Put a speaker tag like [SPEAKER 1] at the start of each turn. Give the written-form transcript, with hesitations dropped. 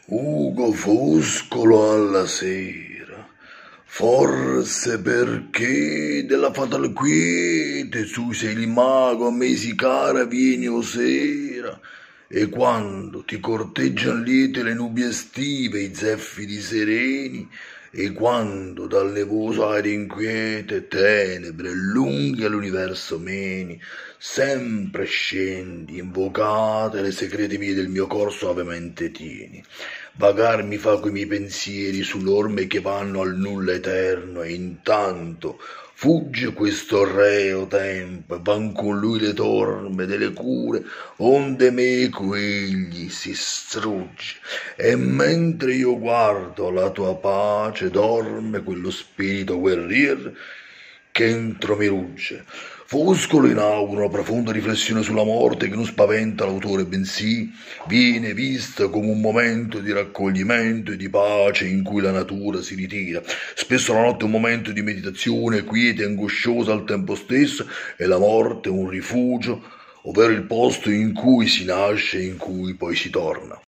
[SPEAKER 1] Ugo Foscolo alla sera, forse perché della fatale quiete tu sei il mago a mesi cara vieni o sera, e quando ti corteggian liete le nubi estive, i zeffiri sereni, e quando dalle voci arie inquiete, tenebre lunghe all'universo meni, sempre scendi, invocate le segrete vie del mio cor suavemente tieni. Vagar mi fa coi miei pensieri sull'orme che vanno al nulla eterno, e intanto fugge questo reo tempo e van con lui le torme delle cure, onde meco egli si strugge, e mentre io guardo la tua pace dorme quello spirito guerrier che entro mi rugge. Foscolo inaugura una profonda riflessione sulla morte che non spaventa l'autore, bensì viene vista come un momento di raccoglimento e di pace in cui la natura si ritira. Spesso la notte è un momento di meditazione quieta e angosciosa al tempo stesso, e la morte è un rifugio, ovvero il posto in cui si nasce e in cui poi si torna.